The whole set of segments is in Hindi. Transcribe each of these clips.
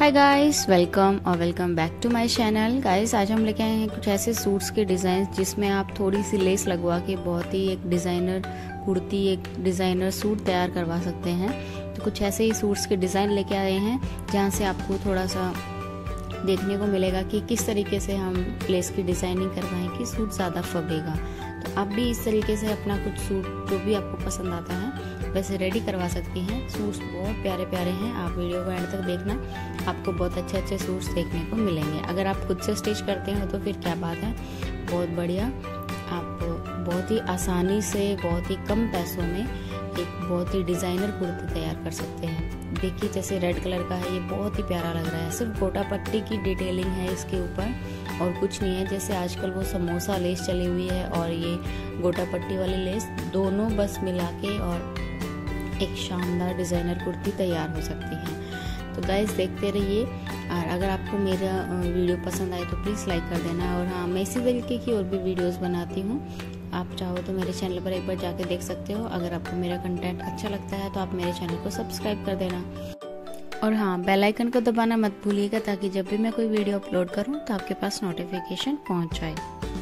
Hi guys, welcome back to my channel. Guys आज हम लेके आए हैं कुछ ऐसे सूट्स के डिज़ाइन जिसमें आप थोड़ी सी लेस लगवा के बहुत ही एक डिज़ाइनर कुर्ती, एक डिज़ाइनर सूट तैयार करवा सकते हैं। तो कुछ ऐसे ही सूट्स के डिज़ाइन लेके आए हैं जहां से आपको थोड़ा सा देखने को मिलेगा कि किस तरीके से हम लेस की डिज़ाइनिंग करवाएं कि सूट ज़्यादा फबेगा। तो आप भी इस तरीके से अपना कुछ सूट जो भी आपको पसंद आता है वैसे रेडी करवा सकती हैं। सूट्स बहुत प्यारे प्यारे हैं, आप वीडियो को एंड तक देखना, आपको बहुत अच्छे अच्छे सूट्स देखने को मिलेंगे। अगर आप खुद से स्टिच करते हो तो फिर क्या बात है, बहुत बढ़िया। आप बहुत ही आसानी से बहुत ही कम पैसों में एक बहुत ही डिज़ाइनर कुर्ती तैयार कर सकते हैं। देखिए जैसे रेड कलर का है, ये बहुत ही प्यारा लग रहा है। सिर्फ गोटा पट्टी की डिटेलिंग है इसके ऊपर और कुछ नहीं है। जैसे आजकल वो समोसा लेस चली हुई है और ये गोटा पट्टी वाली लेस, दोनों बस मिला के और एक शानदार डिज़ाइनर कुर्ती तैयार हो सकती है। तो गाइस देखते रहिए, और अगर आपको मेरा वीडियो पसंद आए तो प्लीज़ लाइक कर देना। और हाँ, मैं इसी तरीके की और भी वीडियोस बनाती हूँ, आप चाहो तो मेरे चैनल पर एक बार जाके देख सकते हो। अगर आपको मेरा कंटेंट अच्छा लगता है तो आप मेरे चैनल को सब्सक्राइब कर देना और हाँ, बेल आइकन को दबाना मत भूलिएगा ताकि जब भी मैं कोई वीडियो अपलोड करूँ तो आपके पास नोटिफिकेशन पहुँच जाए।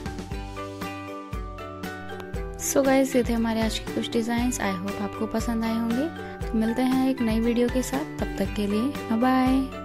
सो गाइस, ये थे हमारे आज के कुछ डिज़ाइंस। आई होप आपको पसंद आए होंगे। तो मिलते हैं एक नई वीडियो के साथ, तब तक के लिए बाय बाय।